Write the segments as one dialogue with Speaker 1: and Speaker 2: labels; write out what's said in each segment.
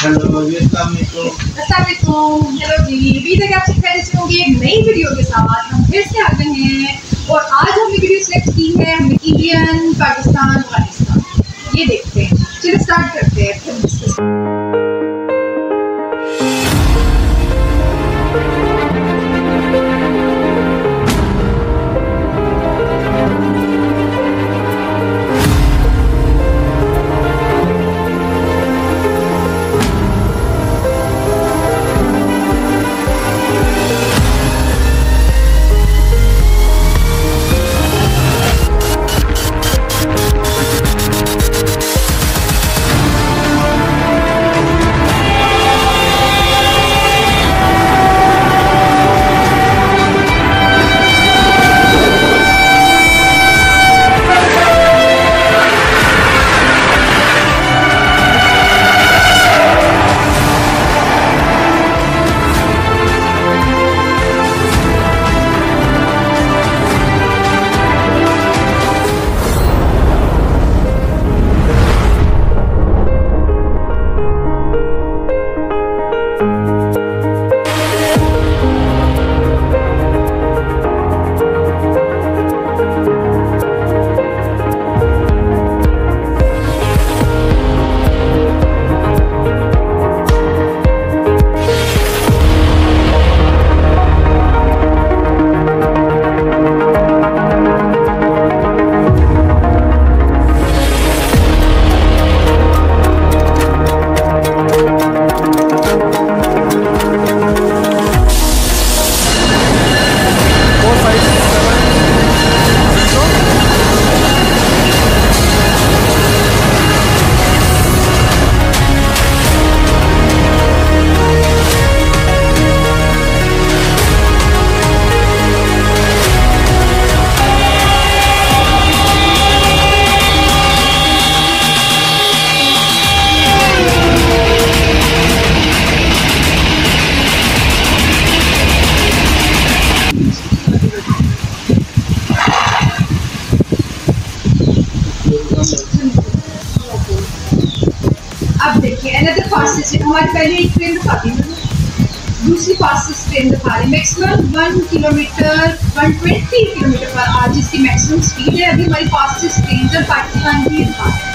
Speaker 1: Hello जी, अस्सलाम वालेकुम।
Speaker 2: Hello जी, अभी तक आप खैर से होंगे एक नई वीडियो के साथ हम फिर से आ गए हैं और आज हमने वीडियो सिलेक्ट की है हमने इंडियन, पाकिस्तान, अफगानिस्तान। ये देखते हैं, चलिए स्टार्ट करते हैं फिर डिस्कस। अब देखिए अनदर फास्टेस्ट, हमारी पहले एक ट्रेन दिखा दी मैंने, दूसरी फास्टेस्ट ट्रेन दिखा रही। मैक्सिमम 1 किलोमीटर 120 किलोमीटर पर आज इसकी मैक्सिमम स्पीड है। अभी हमारी फास्टेस्ट ट्रेन जब पाकिस्तान की दिखा रही है।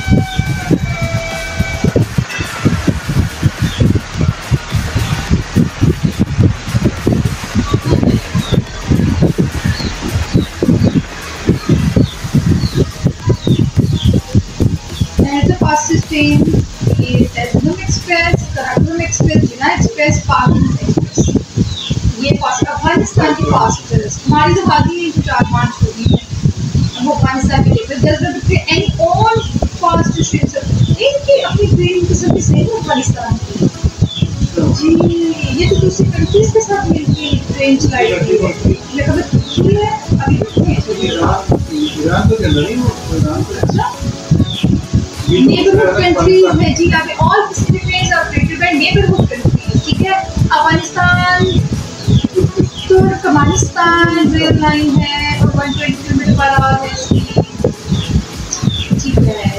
Speaker 2: Fastest train is Erzurum Express, Karakoram Express, Jinnah Express, Parliament Express। ये अफगानिस्तान की फास्टेस्ट हमारी तो हाल ही 4-5 हो गई है। अब अफगानिस्तान की देखते हैं एंड ऑल फास्टेस्ट ट्रेन इनकी अपनी ट्रेन की सर्विस है अफगानिस्तान की जी। ये तो दूसरी कंट्रीज के साथ मिलकर ट्रेन चलाई जाती है, लेकिन अभी नेबरहुड कंट्रीज है जी। यहाँ पे all pacific trains are operated by neighbourhood countries, ठीक है। अफगानिस्तान तुर्कमेनिस्तान रेल लाइन है और 120 किलोमीटर पर आवर है इसकी, ठीक है।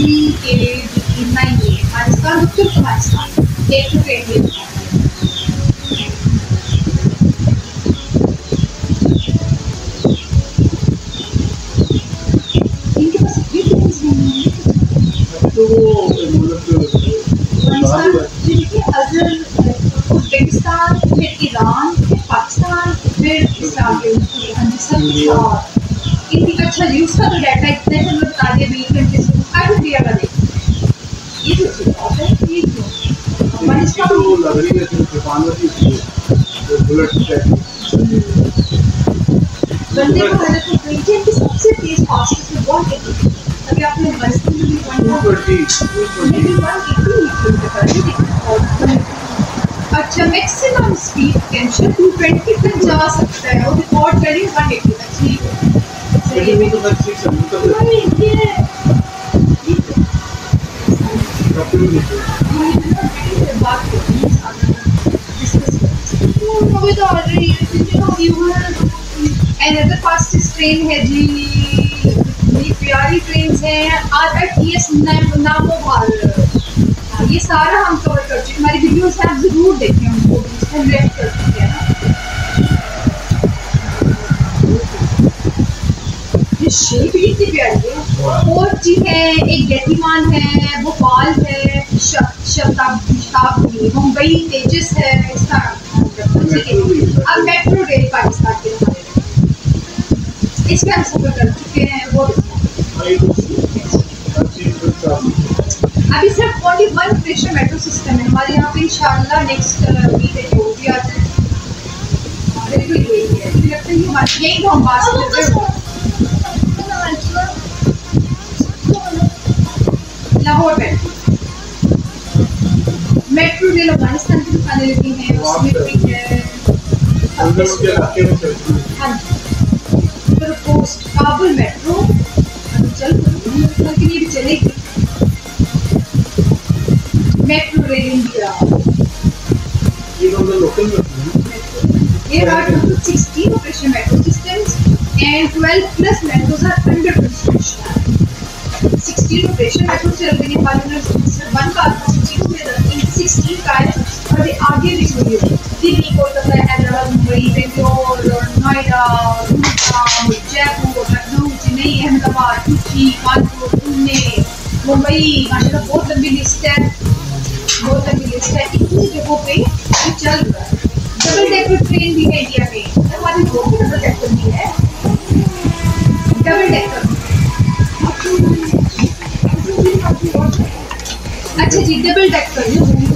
Speaker 2: CA-9 अफगानिस्तान और तुर्कमेनिस्तान एक ट्रेन है। इनके पास ये ट्रेन्स हैं तो उज़्बेकिस्तान, फिर ईरान, फिर पाकिस्तान, फिर इनकी अच्छा जी। उसका तो डाटा इतना है, मैं बता दिया 20 घंटे से आगे दिया का देखिए। ये जो चीज़ है ये बंदे को मैंने तो ट्रेन की सबसे तेज फास्टेस्ट है 180। अभी आपने अफगानिस्तान में भी 180। अच्छा, मैक्सिमम स्पीड टेंशन 220 तक जा सकता है और रिकॉर्ड करिए 180 तक, ठीक है। अनदर फास्टेस्ट ट्रेन है जी, प्यारी ट्रेन है RRTS नामोवाल। ये सारा हम कवर कर चुके, हमारी वीडियोस आप जरूर देखें, उनको हम रिएक्ट कर चुके हैं ना। ये शेप इतनी प्यारी है। कोची है, एक गतिमान है, भोपाल है, शताब्दी, मुंबई, तेजस है, इस तरह। अब मेट्रो रेल पाकिस्तान के हमारे इस पे हम सफर कर चुके हैं। वो अभी सिर्फ only one pressure metro system है हमारे यहाँ पे। इंशाल्लाह नेक्स्ट वीक है जो भी आ जाए, बिल्कुल यही है। मुझे लगता है कि हमारे यही तो हम बात कर रहे हैं। लाहौर मेट्रो रेल अफगानिस्तान की दिखाने लगी हैं, उसमें भी है। काबुल मेट्रो चल लेकिन ये भी चलेगी। Metro rail India There are total 16 operational metro systems and 12 plus metros are under construction. 16 operational metros चल रही हैं। वन का 16 का है और ये आगे भी चल रही है। दिल्ली, कोलकाता, हैदराबाद, मुंबई, बेंगलोर, नोएडा, जयपुर, लखनऊ, चेन्नई, अहमदाबाद, कोची, कानपुर, पुणे, मुंबई। माशाल्लाह बहुत लंबी लिस्ट है, बहुत लंबी लिस्ट है। इतनी जगहों पे ये चल रहा है। डबल डेकर ट्रेन भी है इंडिया में, हमारी दो डबल डेकर भी है। डबल डेकर अच्छा जी, डबल डेकर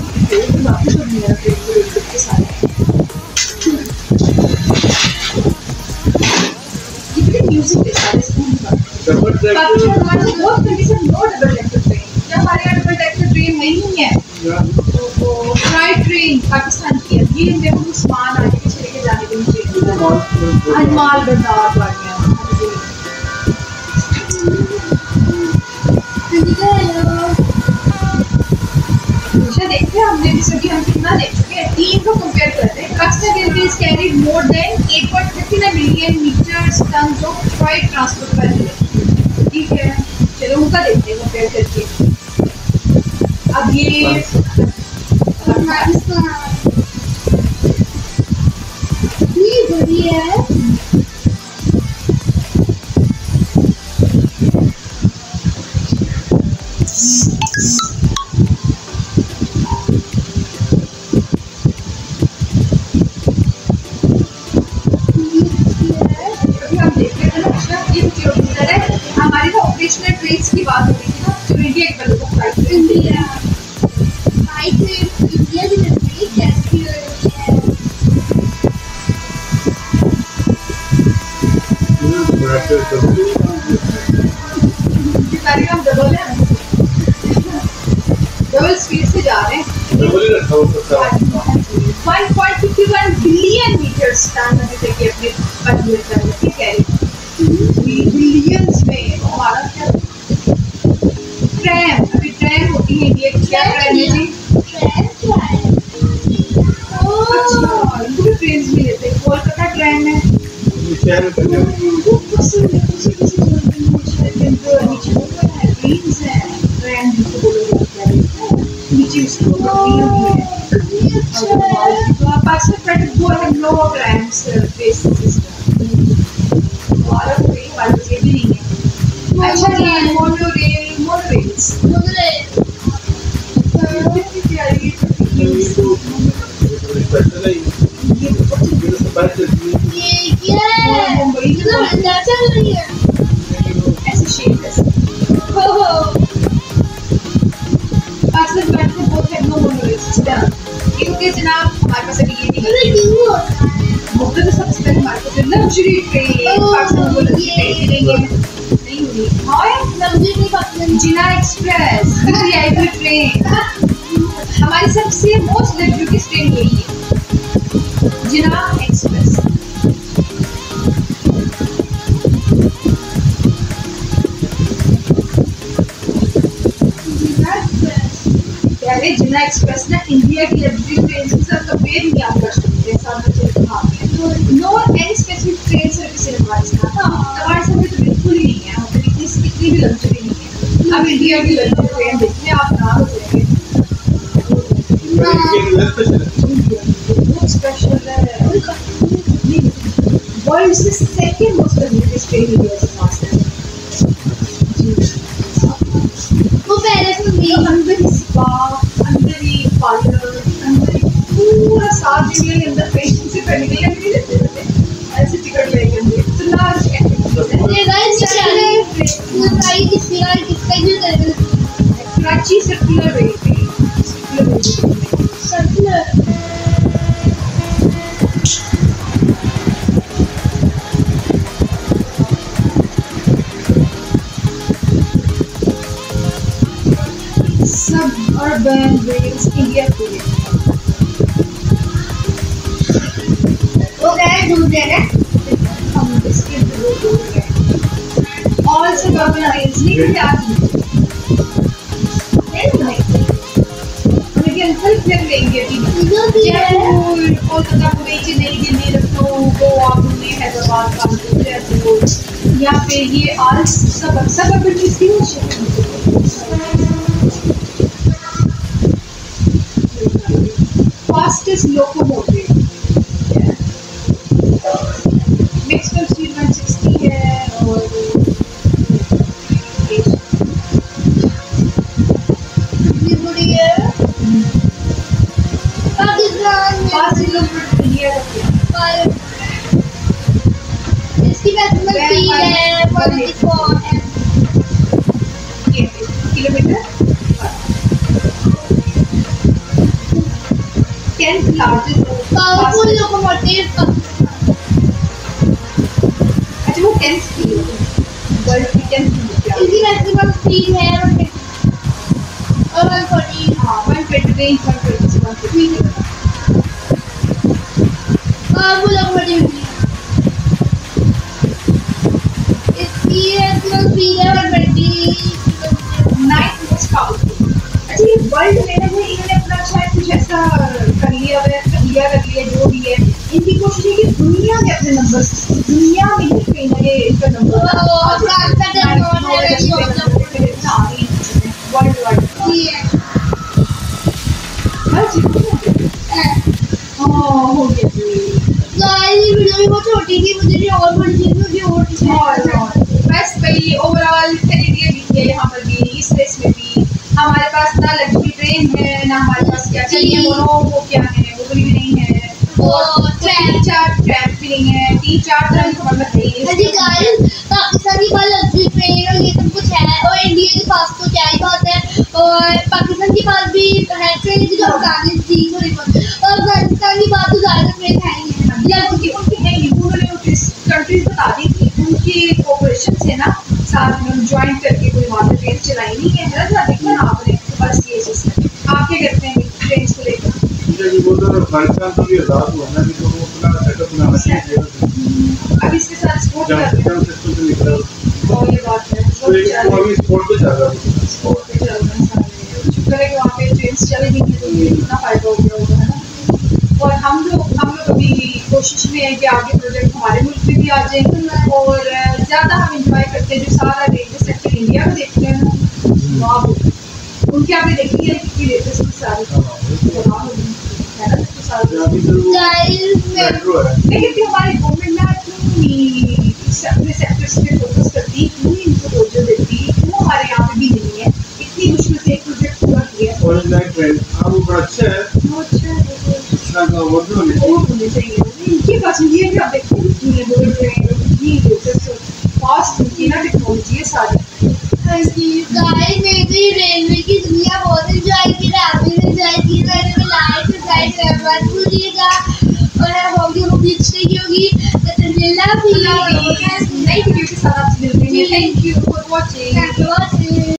Speaker 2: म्यूजिक के सारे स्कूल का बहुत condition no double decker train. जब हमारे यहाँ डबल डेकर ट्रेन नहीं है तो फ्राई ट्रेन पाकिस्तान की है। ये देखो सामान आगे पीछे लेके जाने के लिए माल बंदार गाड़ियाँ। देखते हैं हमने भी हम कितना देख चुके हैं। 3 को कंपेयर करते हैं। Pakistan Railways carried more than 8.59 million meters tons of freight transport per year। ठीक है, चलो उनका देखते हैं कंपेयर करके। अब ये बड़ी है। हमारी तो ऑपरेशनल ट्रेन्स की बात हो रही थी ना, जो इंडिया के बल्कि फ्लाइट इंडिया की नजदीक कैसी है। हम डबल स्पीड से जा रहे हैं। 1.51 बिलियन मीटर्स टन अभी तक ये अपने पद ठीक है। बिलियंस में हमारा क्या ट्रैम, अभी ट्रैम होती है इंडिया की। क्या ट्रैम है जी? ट्रैम क्या है? अच्छा, इनको ट्रेन भी लेते हैं। कोलकाता ट्रैम है। नीचे अच्छा जी, मोनोरेल ऐसे शेप क्योंकि जनाब हमारे पास अभी ये नहीं मुफ्त तो सबसे पहले हमारे पास लग्जरी ट्रेन नहीं हुई और जिना एक्सप्रेस वीआईपी ट्रेन। हमारी सबसे मोस्ट लग्जरी ट्रेन यही है, जिना एक्सप्रेस। पहले जिना एक्सप्रेस ना इंडिया की लग्जरी ट्रेन के साथ कंपेयर नहीं आप कर सकते हैं। No any specific train service in Afghanistan. हमारे साथ तो बिल्कुल ही नहीं है, इतनी भी लग्जरी नहीं है। अब इंडिया की लग्जरी ट्रेन देखते हैं आप नाम हो जाएंगे। बहुत स्पेशल है। वर्ल्ड से second most convenient train India से पास है।
Speaker 3: वो पहले से भी
Speaker 2: अंदर ही स्पा, अंदर ही पार्लर, अंदर ही पूरा 7 दिन के अंदर पेशेंट से करने के लिए नहीं देते थे, ऐसे टिकट लेके अंदर इतना
Speaker 3: ये गाइस चले गाइस किसका यूज करेंगे
Speaker 2: कराची सर्कुलर वे पे
Speaker 3: सर्कुलर
Speaker 2: सब अर्बन वेल्स इंडिया पूरे
Speaker 3: वो गए दूर दे रहे
Speaker 2: हम इसके दूर गए ऑल सब अर्बन वेल्स नहीं क्या लेकिन हेल्प कर लेंगे जयपुर कोलकाता मुंबई चेन्नई दिल्ली लखनऊ गोवा पुणे हैदराबाद कानपुर जयपुर यहाँ पे ये ऑल सब अर्बन किसकी fastest locomotive maximum speed 160 है और
Speaker 3: ये बड़ी है पाकिस्तान में
Speaker 2: 5 किलोमीटर इंडिया का क्या
Speaker 3: इसकी मैक्सिमम स्पीड है 184
Speaker 2: kilometre 10th largest
Speaker 3: powerful locomotive
Speaker 2: अच्छा वो 10th थी वर्ल्ड की 10th थी
Speaker 3: इसकी मैक्सिमम स्पीड है 140 और 140
Speaker 2: हाँ 120 रेंज 120
Speaker 3: पावरफुल लोकोमोटिव इसकी मैक्सिमम स्पीड है 120
Speaker 2: 9th most powerful अच्छा ये वर्ल्ड में ना इन्होंने अपना शायद कुछ ऐसा कर लिया है जो भी है इनकी कोशिश है कि दुनिया में अपने नंबर दुनिया में ही कहीं ना कहीं इनका नंबर वर्ल्ड वाइड हो गया
Speaker 3: वीडियो भी बहुत छोटी थी मुझे भी और बड़ी चीज मुझे और
Speaker 2: बस भाई ओवरऑल खरीदिए भी थे यहाँ पर भी इस रेस में भी हमारे पास ना लग्जरी ट्रेन है ना हमारे पास क्या चलिए बोलो वो क्या है वो भी नहीं है और 3-4 ट्रैक भी नहीं है 3-4 तरह की खबर बताइए
Speaker 3: पाकिस्तान की बात लग्जरी ट्रेन और ये सब कुछ है और इंडिया के पास तो क्या ही बात है और पाकिस्तान के पास भी है ट्रेन जो अफगानिस्तान थी थोड़ी बहुत और अफगानिस्तान की बात तो ज़्यादा ट्रेन है ही नहीं
Speaker 2: उनकी उन्होंने कंट्रीज बता दी थी उनकी कोऑपरेशन से ना साथ में ज्वाइन करके कोई वहाँ पे ट्रेन चलाई नहीं है ना देखो ना आपने बस ये सिस्टम आप क्या करते हैं ट्रेन को लेकर अब इसके साथ स्पोर्ट कर रहे हैं और ये बात है स्पोर्ट पे चल रहा है शुक्र है कि वहाँ पे ट्रेन चली नहीं है तो ये कितना फायदा हो गया होगा है ना और हम लोग अभी कोशिश में है कि आगे प्रोजेक्ट हमारे मुल्क में भी आ जाए और ज़्यादा हम इंजॉय करते हैं जो सारा रेलवे सेक्टर इंडिया में देखते हैं ना वहाँ उनके आपने देखी है कितनी रेलवे सारी है ना लेकिन हमारी गवर्नमेंट ना अपने सेक्टर्स पे फोकस करती क्यों इनको तवज्जो देती क्यों हमारे यहाँ पे भी नहीं है इतनी मुश्किल से एक प्रोजेक्ट पूरा किया होने चाहिए इनके पास ये भी आप देखते हैं फास्ट उनकी ना टेक्नोलॉजी है सारी
Speaker 3: रेलवे की दुनिया बहुत एंजॉय की आपने एंजॉय की मैंने लाइक सब्सक्राइब करना भूलिएगा और होगी होगी नई वीडियो के साथ आपसे मिलते हैं थैंक यू फॉर वॉचिंग